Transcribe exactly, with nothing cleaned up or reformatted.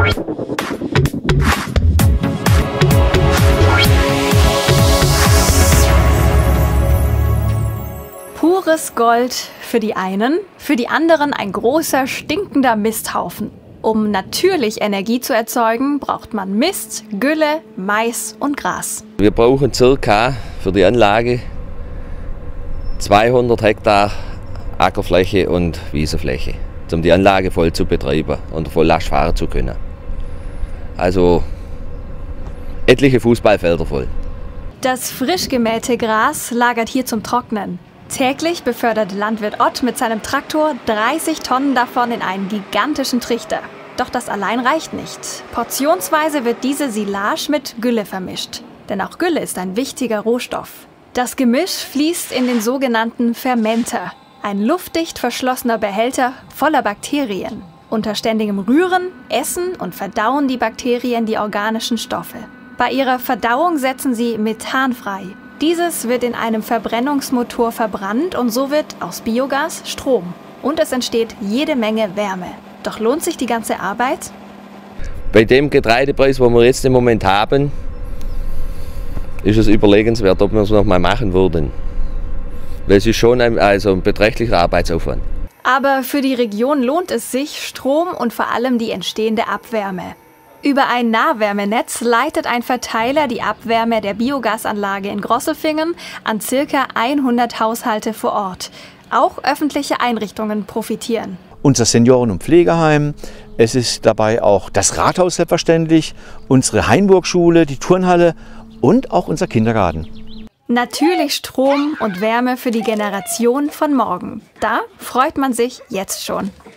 Pures Gold für die einen, für die anderen ein großer, stinkender Misthaufen. Um natürlich Energie zu erzeugen, braucht man Mist, Gülle, Mais und Gras. Wir brauchen circa für die Anlage zweihundert Hektar Ackerfläche und Wiesenfläche, um die Anlage voll zu betreiben und voll Last fahren zu können. Also etliche Fußballfelder voll. Das frisch gemähte Gras lagert hier zum Trocknen. Täglich befördert Landwirt Ott mit seinem Traktor dreißig Tonnen davon in einen gigantischen Trichter. Doch das allein reicht nicht. Portionsweise wird diese Silage mit Gülle vermischt. Denn auch Gülle ist ein wichtiger Rohstoff. Das Gemisch fließt in den sogenannten Fermenter, ein luftdicht verschlossener Behälter voller Bakterien. Unter ständigem Rühren, Essen und Verdauen die Bakterien die organischen Stoffe. Bei ihrer Verdauung setzen sie Methan frei. Dieses wird in einem Verbrennungsmotor verbrannt und so wird aus Biogas Strom. Und es entsteht jede Menge Wärme. Doch lohnt sich die ganze Arbeit? Bei dem Getreidepreis, den wir jetzt im Moment haben, ist es überlegenswert, ob wir es noch mal machen würden. Weil es ist schon ein, also ein beträchtlicher Arbeitsaufwand. Aber für die Region lohnt es sich, Strom und vor allem die entstehende Abwärme. Über ein Nahwärmenetz leitet ein Verteiler die Abwärme der Biogasanlage in Grosselfingen an ca. hundert Haushalte vor Ort. Auch öffentliche Einrichtungen profitieren. Unser Senioren- und Pflegeheim, es ist dabei auch das Rathaus selbstverständlich, unsere Hainburg-Schule, die Turnhalle und auch unser Kindergarten. Natürlich Strom und Wärme für die Generation von morgen. Da freut man sich jetzt schon.